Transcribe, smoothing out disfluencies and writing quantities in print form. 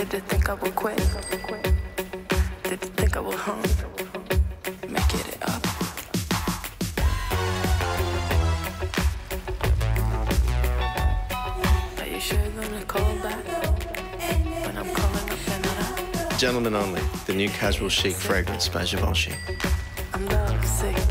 Did you think I would quit? Did you think I would home? Make it up. Are you sure you're gonna call back when I'm calling up Canada? Gentlemen Only, the new casual chic fragrance by Givenchy. I'm love sick.